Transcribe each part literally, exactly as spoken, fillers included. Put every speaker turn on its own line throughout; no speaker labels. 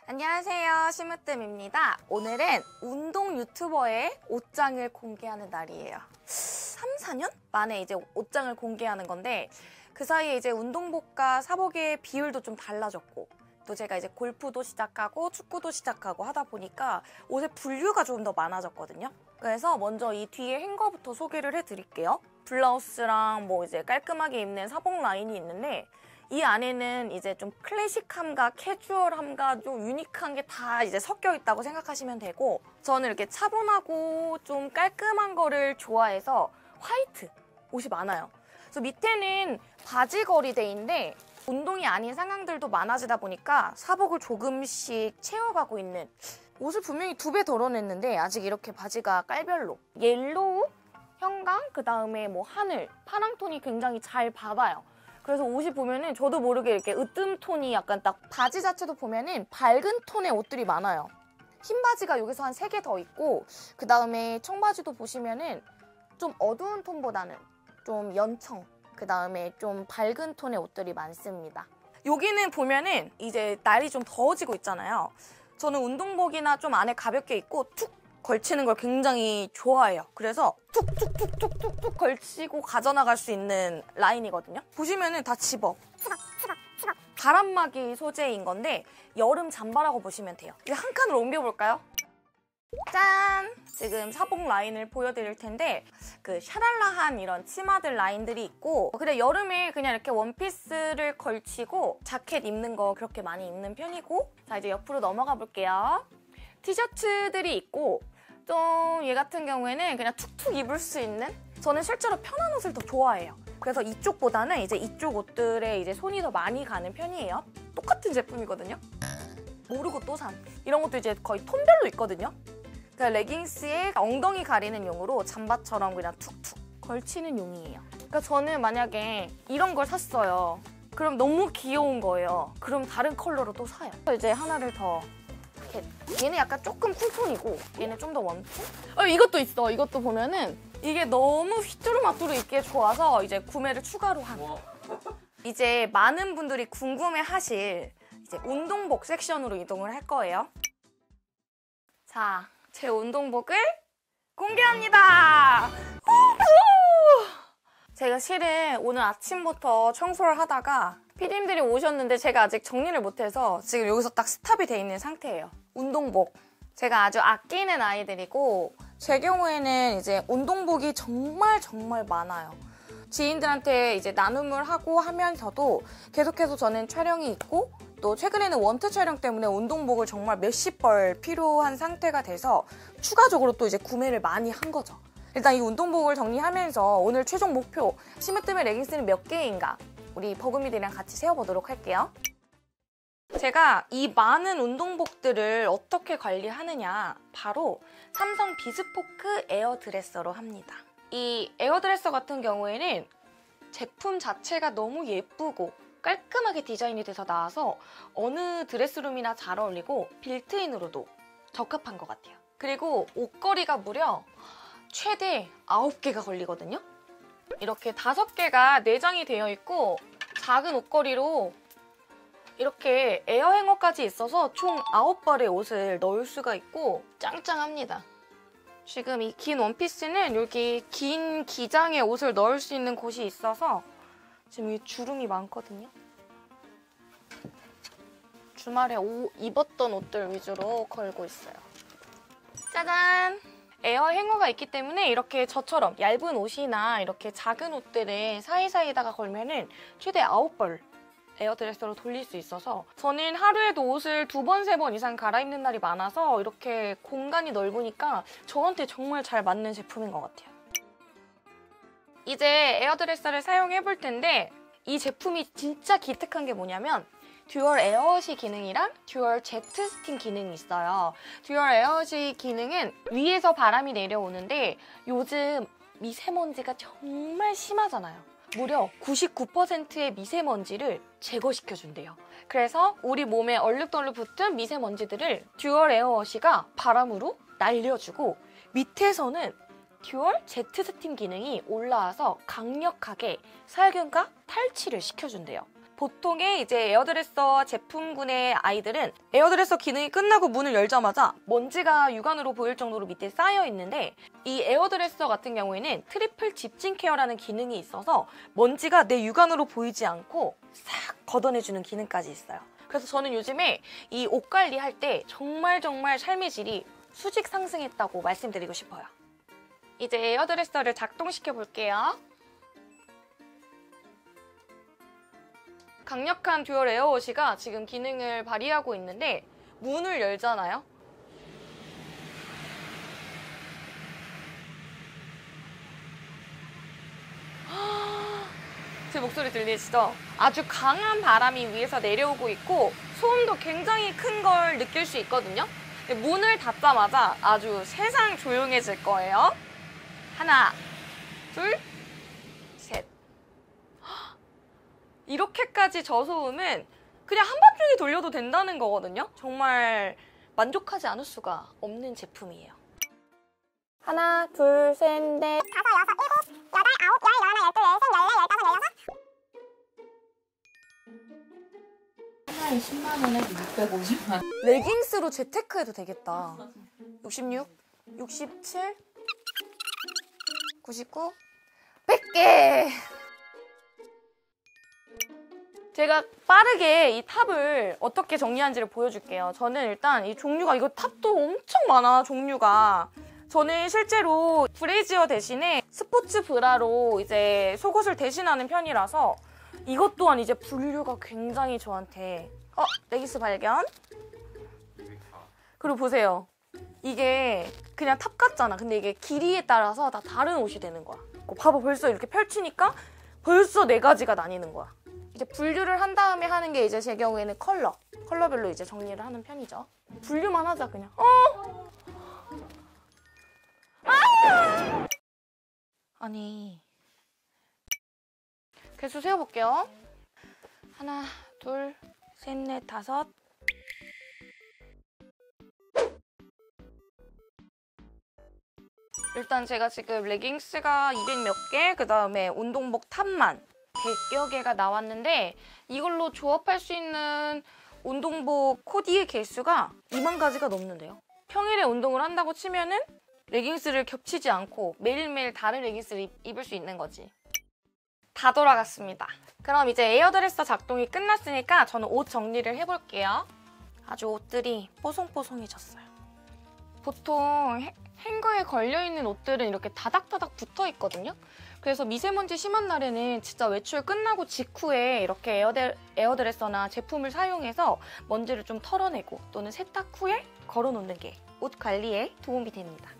안녕하세요, 심으뜸입니다. 오늘은 운동 유튜버의 옷장을 공개하는 날이에요. 삼, 사 년 만에 이제 옷장을 공개하는 건데 그 사이에 이제 운동복과 사복의 비율도 좀 달라졌고 또 제가 이제 골프도 시작하고 축구도 시작하고 하다 보니까 옷의 분류가 좀 더 많아졌거든요. 그래서 먼저 이 뒤에 행거부터 소개를 해드릴게요. 블라우스랑 뭐 이제 깔끔하게 입는 사복 라인이 있는데 이 안에는 이제 좀 클래식함과 캐주얼함과 좀 유니크한 게 다 이제 섞여 있다고 생각하시면 되고, 저는 이렇게 차분하고 좀 깔끔한 거를 좋아해서 화이트 옷이 많아요. 그래서 밑에는 바지 거리대인데 운동이 아닌 상황들도 많아지다 보니까 사복을 조금씩 채워가고 있는, 옷을 분명히 두 배 덜어냈는데 아직 이렇게 바지가 깔별로 옐로우, 형광, 그 다음에 뭐 하늘, 파랑 톤이 굉장히 잘 받아요. 그래서 옷이 보면은 저도 모르게 이렇게 으뜸 톤이 약간 딱, 바지 자체도 보면은 밝은 톤의 옷들이 많아요. 흰 바지가 여기서 한 세 개 더 있고, 그 다음에 청바지도 보시면은 좀 어두운 톤보다는 좀 연청, 그 다음에 좀 밝은 톤의 옷들이 많습니다. 여기는 보면은 이제 날이 좀 더워지고 있잖아요. 저는 운동복이나 좀 안에 가볍게 입고 툭 걸치는 걸 굉장히 좋아해요. 그래서 툭툭툭툭툭툭 걸치고 가져나갈 수 있는 라인이거든요. 보시면은 다 집업. 집업, 집업, 집업. 바람막이 소재인 건데 여름 잠바라고 보시면 돼요. 이제 한 칸으로 옮겨볼까요? 짠! 지금 사복 라인을 보여드릴 텐데 그 샤랄라한 이런 치마들 라인들이 있고, 그래 여름에 그냥 이렇게 원피스를 걸치고 자켓 입는 거 그렇게 많이 입는 편이고, 자 이제 옆으로 넘어가 볼게요. 티셔츠들이 있고 좀 얘 같은 경우에는 그냥 툭툭 입을 수 있는, 저는 실제로 편한 옷을 더 좋아해요. 그래서 이쪽보다는 이제 이쪽 옷들에 이제 손이 더 많이 가는 편이에요. 똑같은 제품이거든요. 모르고 또 산. 이런 것도 이제 거의 톤별로 있거든요. 그러니까 레깅스에 엉덩이 가리는 용으로 잠바처럼 그냥 툭툭 걸치는 용이에요. 그러니까 저는 만약에 이런 걸 샀어요. 그럼 너무 귀여운 거예요. 그럼 다른 컬러로 또 사요. 이제 하나를 더. 얘는 약간 조금 쿨톤이고 얘는 좀 더 웜톤? 어, 이것도 있어. 이것도 보면은 이게 너무 휘뚜루마뚜루 입기에 좋아서 이제 구매를 추가로 한. 이제 많은 분들이 궁금해하실 이제 운동복 섹션으로 이동을 할 거예요. 자, 제 운동복을 공개합니다. 제가 실은 오늘 아침부터 청소를 하다가 피디님들이 오셨는데 제가 아직 정리를 못해서 지금 여기서 딱 스탑이 돼 있는 상태예요. 운동복. 제가 아주 아끼는 아이들이고 제 경우에는 이제 운동복이 정말 정말 많아요. 지인들한테 이제 나눔을 하고 하면서도 계속해서 저는 촬영이 있고, 또 최근에는 원트 촬영 때문에 운동복을 정말 몇십 벌 필요한 상태가 돼서 추가적으로 또 이제 구매를 많이 한 거죠. 일단 이 운동복을 정리하면서 오늘 최종 목표, 심으뜸의 레깅스는 몇 개인가 우리 버금이들이랑 같이 세워보도록 할게요. 제가 이 많은 운동복들을 어떻게 관리하느냐, 바로 삼성 비스포크 에어드레서로 합니다. 이 에어드레서 같은 경우에는 제품 자체가 너무 예쁘고 깔끔하게 디자인이 돼서 나와서 어느 드레스룸이나 잘 어울리고 빌트인으로도 적합한 것 같아요. 그리고 옷걸이가 무려 최대 아홉 개가 걸리거든요. 이렇게 다섯 개가 내장이 되어 있고 작은 옷걸이로 이렇게 에어 행어까지 있어서 총 아홉 벌의 옷을 넣을 수가 있고 짱짱합니다. 지금 이 긴 원피스는 여기 긴 기장의 옷을 넣을 수 있는 곳이 있어서 지금 이 주름이 많거든요. 주말에 오, 입었던 옷들 위주로 걸고 있어요. 짜잔! 에어 행어가 있기 때문에 이렇게 저처럼 얇은 옷이나 이렇게 작은 옷들을 사이사이에다가 걸면은 최대 아홉 벌 에어드레서로 돌릴 수 있어서 저는 하루에도 옷을 두 번, 세 번 이상 갈아입는 날이 많아서 이렇게 공간이 넓으니까 저한테 정말 잘 맞는 제품인 것 같아요. 이제 에어드레서를 사용해 볼 텐데 이 제품이 진짜 기특한 게 뭐냐면 듀얼 에어워시 기능이랑 듀얼 제트 스팀 기능이 있어요. 듀얼 에어워시 기능은 위에서 바람이 내려오는데 요즘 미세먼지가 정말 심하잖아요. 무려 구십구 퍼센트의 미세먼지를 제거시켜준대요. 그래서 우리 몸에 얼룩덜룩 붙은 미세먼지들을 듀얼 에어워시가 바람으로 날려주고, 밑에서는 듀얼 제트 스팀 기능이 올라와서 강력하게 살균과 탈취를 시켜준대요. 보통의 이제 에어드레서 제품군의 아이들은 에어드레서 기능이 끝나고 문을 열자마자 먼지가 육안으로 보일 정도로 밑에 쌓여 있는데, 이 에어드레서 같은 경우에는 트리플 집진 케어라는 기능이 있어서 먼지가 내 육안으로 보이지 않고 싹 걷어내주는 기능까지 있어요. 그래서 저는 요즘에 이 옷 관리할 때 정말 정말 삶의 질이 수직 상승했다고 말씀드리고 싶어요. 이제 에어드레서를 작동시켜 볼게요. 강력한 듀얼 에어워시가 지금 기능을 발휘하고 있는데, 문을 열잖아요. 제 목소리 들리시죠? 아주 강한 바람이 위에서 내려오고 있고 소음도 굉장히 큰 걸 느낄 수 있거든요. 문을 닫자마자 아주 세상 조용해질 거예요. 하나, 둘, 셋. 이렇게까지 저소음은 그냥 한밤중에 돌려도 된다는 거거든요. 정말 만족하지 않을 수가 없는 제품이에요. 하나, 둘, 셋, 넷,
다섯, 여섯, 일곱, 여덟, 아홉, 열, 열하나, 열둘, 열셋, 열넷, 열다섯, 열여섯.
하나에 십만 원에 육백오십만 원.
레깅스로 재테크해도 되겠다. 육십육, 육십칠, 구십구, 백 개! 제가 빠르게 이 탑을 어떻게 정리한지를 보여줄게요. 저는 일단 이 종류가, 이거 탑도 엄청 많아, 종류가. 저는 실제로 브래지어 대신에 스포츠 브라로 이제 속옷을 대신하는 편이라서 이것 또한 이제 분류가 굉장히 저한테, 어? 레깅스 발견? 그리고 보세요. 이게 그냥 탑 같잖아. 근데 이게 길이에 따라서 다 다른 옷이 되는 거야. 봐봐, 벌써 이렇게 펼치니까 벌써 네 가지가 나뉘는 거야. 이제 분류를 한 다음에 하는 게 이제 제 경우에는 컬러. 컬러별로 이제 정리를 하는 편이죠. 분류만 하자, 그냥. 어! 아! 아니. 개수 세어볼게요. 하나, 둘, 셋, 넷, 다섯. 일단 제가 지금 레깅스가 이백 몇 개, 그 다음에 운동복 탑만 백여 개가 나왔는데, 이걸로 조합할 수 있는 운동복 코디의 개수가 이만 가지가 넘는데요. 평일에 운동을 한다고 치면은 레깅스를 겹치지 않고 매일매일 다른 레깅스를 입, 입을 수 있는 거지. 다 돌아갔습니다. 그럼 이제 에어드레서 작동이 끝났으니까 저는 옷 정리를 해볼게요. 아주 옷들이 뽀송뽀송해졌어요. 보통 해, 행거에 걸려있는 옷들은 이렇게 다닥다닥 붙어있거든요. 그래서 미세먼지 심한 날에는 진짜 외출 끝나고 직후에 이렇게 에어드, 에어드레서나 제품을 사용해서 먼지를 좀 털어내고 또는 세탁 후에 걸어놓는 게 옷 관리에 도움이 됩니다.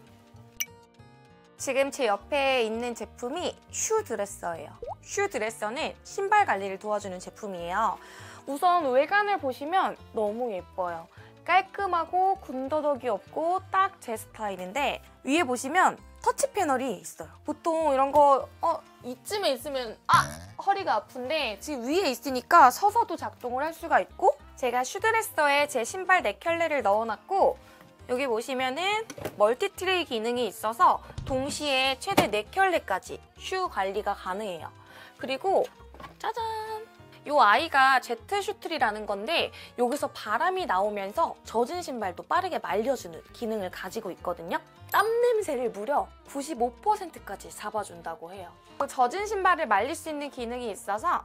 지금 제 옆에 있는 제품이 슈 드레서예요. 슈 드레서는 신발 관리를 도와주는 제품이에요. 우선 외관을 보시면 너무 예뻐요. 깔끔하고 군더더기 없고 딱 제 스타일인데, 위에 보시면 터치 패널이 있어요. 보통 이런 거 어, 이쯤에 있으면 아! 허리가 아픈데 지금 위에 있으니까 서서도 작동을 할 수가 있고, 제가 슈드레서에 제 신발 네 켤레를 넣어놨고, 여기 보시면은 멀티 트레이 기능이 있어서 동시에 최대 네 켤레까지 슈 관리가 가능해요. 그리고 짜잔! 이 아이가 제트 슈트리라는 건데, 여기서 바람이 나오면서 젖은 신발도 빠르게 말려주는 기능을 가지고 있거든요. 땀 냄새를 무려 구십오 퍼센트까지 잡아준다고 해요. 젖은 신발을 말릴 수 있는 기능이 있어서,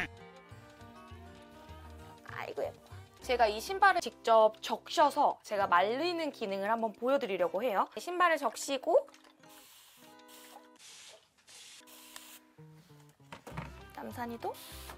아이고 예뻐. 제가 이 신발을 직접 적셔서 제가 말리는 기능을 한번 보여드리려고 해요. 신발을 적시고 남산이도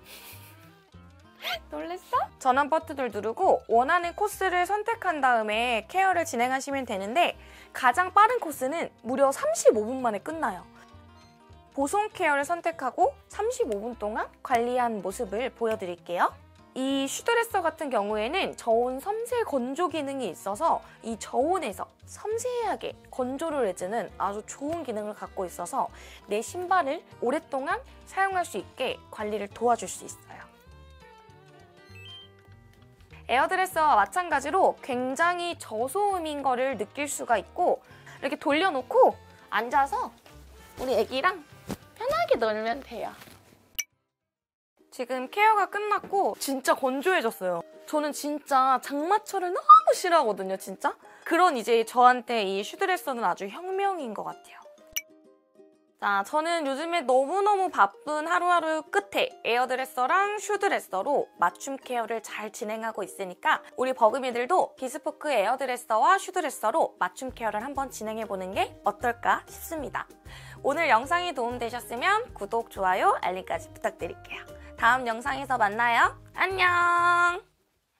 놀랬어? 전원 버튼을 누르고 원하는 코스를 선택한 다음에 케어를 진행하시면 되는데, 가장 빠른 코스는 무려 삼십오 분 만에 끝나요. 보송 케어를 선택하고 삼십오 분 동안 관리한 모습을 보여드릴게요. 이 슈드레서 같은 경우에는 저온 섬세 건조 기능이 있어서 이 저온에서 섬세하게 건조를 해주는 아주 좋은 기능을 갖고 있어서 내 신발을 오랫동안 사용할 수 있게 관리를 도와줄 수 있어요. 에어드레서와 마찬가지로 굉장히 저소음인 거를 느낄 수가 있고, 이렇게 돌려놓고 앉아서 우리 애기랑 편하게 놀면 돼요. 지금 케어가 끝났고 진짜 건조해졌어요. 저는 진짜 장마철을 너무 싫어하거든요, 진짜. 그런 이제 저한테 이 슈드레서는 아주 혁명인 것 같아요. 자, 저는 요즘에 너무너무 바쁜 하루하루 끝에 에어드레서랑 슈드레서로 맞춤 케어를 잘 진행하고 있으니까 우리 버금이들도 비스포크 에어드레서와 슈드레서로 맞춤 케어를 한번 진행해보는 게 어떨까 싶습니다. 오늘 영상이 도움되셨으면 구독, 좋아요, 알림까지 부탁드릴게요. 다음 영상에서 만나요. 안녕!